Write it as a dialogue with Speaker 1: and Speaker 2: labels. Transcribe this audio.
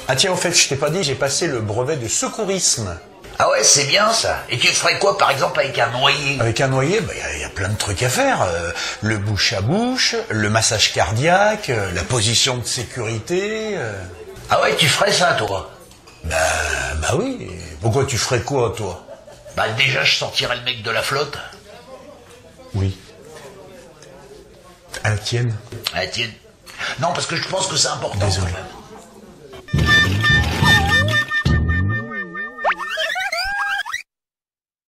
Speaker 1: Ah tiens, au fait, je t'ai pas dit, j'ai passé le brevet de secourisme.
Speaker 2: Ah ouais, c'est bien ça. Et tu ferais quoi, par exemple, avec un noyé?
Speaker 1: Avec un noyé, y a plein de trucs à faire. Le bouche à bouche, le massage cardiaque, la position de sécurité.
Speaker 2: Ah ouais, tu ferais ça, toi?
Speaker 1: Bah oui. Pourquoi tu ferais quoi, toi?
Speaker 2: Bah déjà, je sortirais le mec de la flotte.
Speaker 1: Oui. À la tienne.
Speaker 2: Ah tienne. Non, parce que je pense que c'est important
Speaker 1: Désolé.
Speaker 2: quand même.